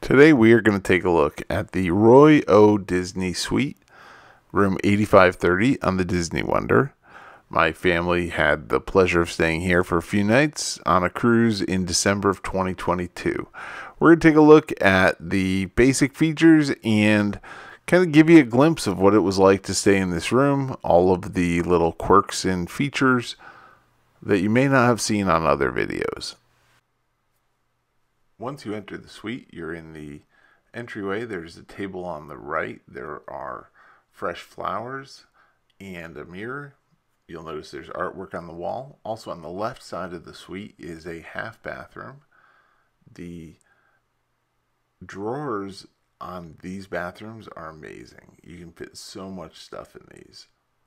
Today we are going to take a look at the Roy O. Disney Suite, room 8530 on the Disney Wonder. My family had the pleasure of staying here for a few nights on a cruise in December of 2022. We're going to take a look at the basic features and kind of give you a glimpse of what it was like to stay in this room, all of the little quirks and features that you may not have seen on other videos. Once you enter the suite, you're in the entryway. There's a table on the right. There are fresh flowers and a mirror. You'll notice there's artwork on the wall. Also on the left side of the suite is a half bathroom. The drawers on these bathrooms are amazing. You can fit so much stuff in these.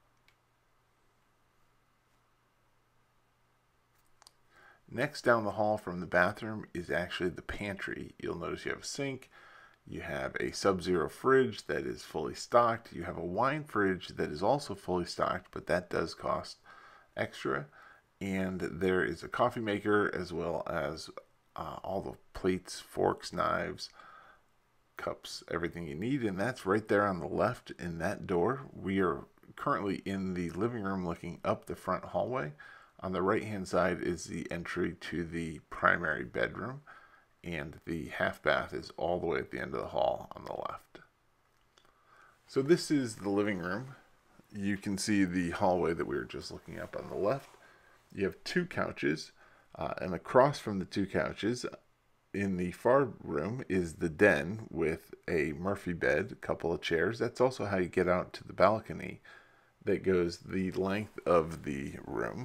Next down the hall from the bathroom is actually the pantry. You'll notice you have a sink, you have a Sub-Zero fridge that is fully stocked, you have a wine fridge that is also fully stocked, but that does cost extra, and there is a coffee maker as well as all the plates, forks, knives, cups, everything you need, and that's right there on the left in that door. We are currently in the living room looking up the front hallway. On the right hand side is the entry to the primary bedroom, and the half bath is all the way at the end of the hall on the left. So this is the living room. You can see the hallway that we were just looking up on the left. You have two couches, and across from the two couches in the far room is the den with a Murphy bed, a couple of chairs. That's also how you get out to the balcony that goes the length of the room.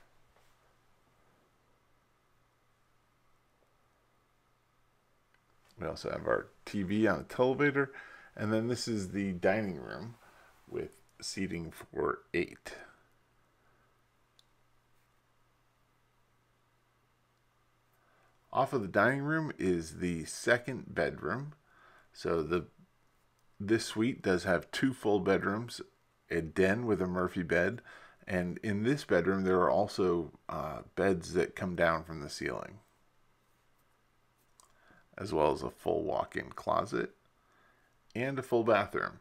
We also have our TV on a televator, and then this is the dining room with seating for 8. Off of the dining room is the second bedroom. So this suite does have 2 full bedrooms, a den with a Murphy bed, and in this bedroom there are also beds that come down from the ceiling, as well as a full walk-in closet and a full bathroom.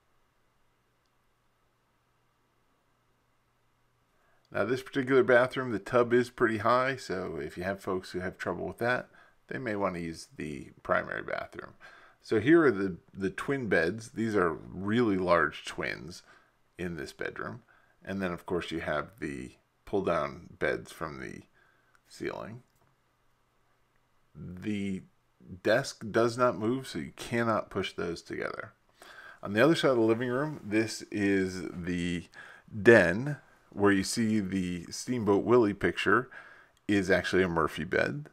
Now this particular bathroom, the tub is pretty high, so if you have folks who have trouble with that, they may want to use the primary bathroom. So here are the twin beds. These are really large twins in this bedroom. And then of course you have the pull-down beds from the ceiling. The desk does not move, so you cannot push those together. On the other side of the living room, this is the den where you see the Steamboat Willie picture is actually a Murphy bed.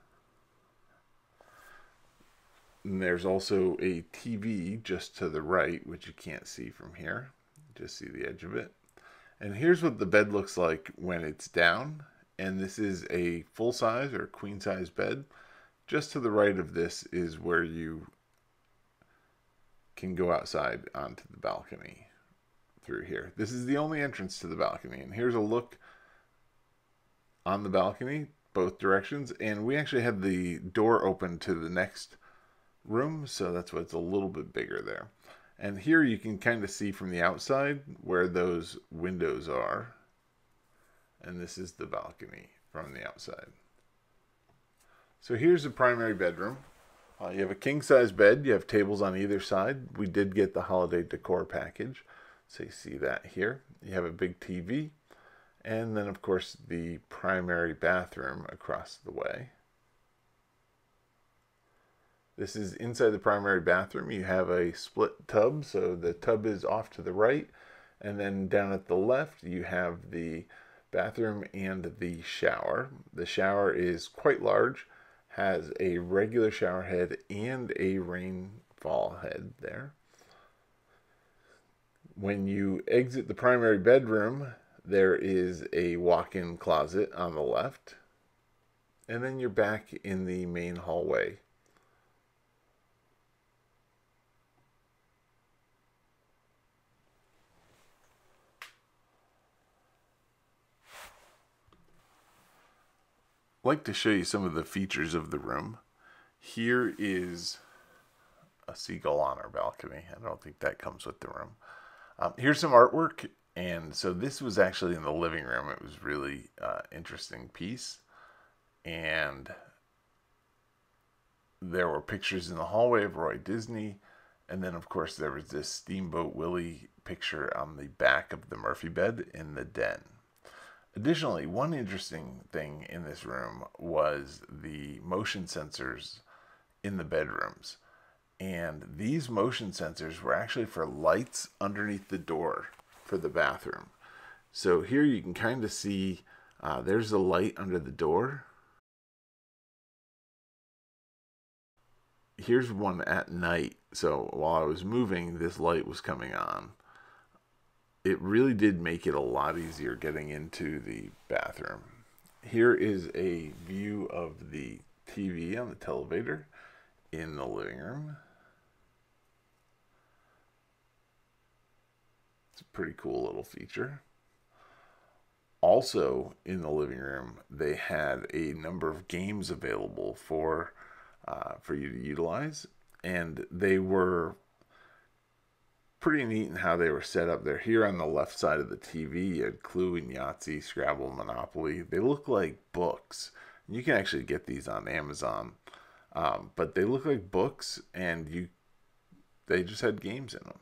And there's also a TV just to the right, which you can't see from here. Just see the edge of it. And here's what the bed looks like when it's down. And this is a full-size or queen-size bed. Just to the right of this is where you can go outside onto the balcony through here. This is the only entrance to the balcony, and here's a look on the balcony, both directions, and we actually have the door open to the next room, so that's why it's a little bit bigger there. And here you can kind of see from the outside where those windows are, and this is the balcony from the outside. So here's the primary bedroom. You have a king-size bed. You have tables on either side. We did get the holiday decor package, so you see that here. You have a big TV, and then of course the primary bathroom across the way. This is inside the primary bathroom. You have a split tub, so the tub is off to the right, and then down at the left you have the bathroom and the shower. The shower is quite large, has a regular shower head and a rainfall head there. When you exit the primary bedroom, there is a walk-in closet on the left, and then you're back in the main hallway. I'd like to show you some of the features of the room. Here is a seagull on our balcony. I don't think that comes with the room. Here's some artwork. And so this was actually in the living room. It was really interesting piece. And there were pictures in the hallway of Roy Disney. And then, of course, there was this Steamboat Willie picture on the back of the Murphy bed in the den. Additionally, one interesting thing in this room was the motion sensors in the bedrooms. And these motion sensors were actually for lights underneath the door for the bathroom. So here you can kind of see there's a light under the door. Here's one at night. So while I was moving, this light was coming on. It really did make it a lot easier getting into the bathroom. Here is a view of the TV on the televator in the living room. It's a pretty cool little feature. Also in the living room, they had a number of games available for you to utilize, and they were pretty neat in how they were set up. They're here on the left side of the TV. You had Clue and Yahtzee, Scrabble, Monopoly. They look like books. You can actually get these on Amazon, but they look like books, and they just had games in them.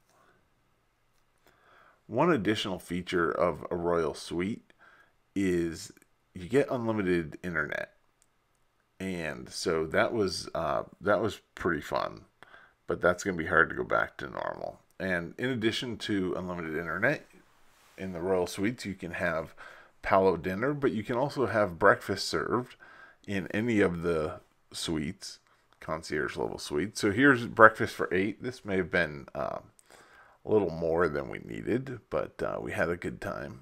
One additional feature of a Royal Suite is you get unlimited internet, and so that was pretty fun. But that's going to be hard to go back to normal. And in addition to unlimited internet in the Royal Suites, you can have Palo dinner, but you can also have breakfast served in any of the suites, concierge level suites. So here's breakfast for 8. This may have been a little more than we needed, but we had a good time.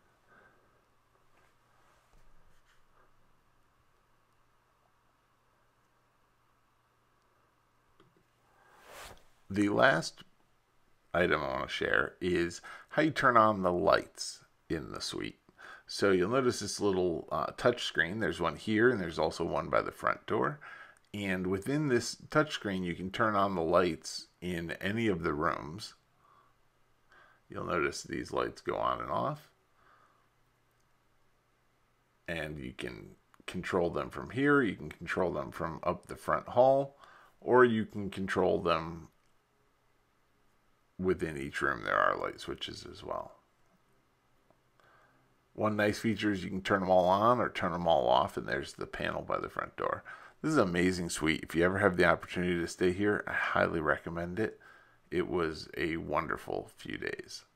The last item I want to share is how you turn on the lights in the suite. So you'll notice this little touch screen. There's one here, and there's also one by the front door. And within this touch screen, you can turn on the lights in any of the rooms. You'll notice these lights go on and off. And you can control them from here. You can control them from up the front hall, or you can control them within each room. There are light switches as well. One nice feature is you can turn them all on or turn them all off, and there's the panel by the front door. This is an amazing suite. If you ever have the opportunity to stay here, I highly recommend it. It was a wonderful few days.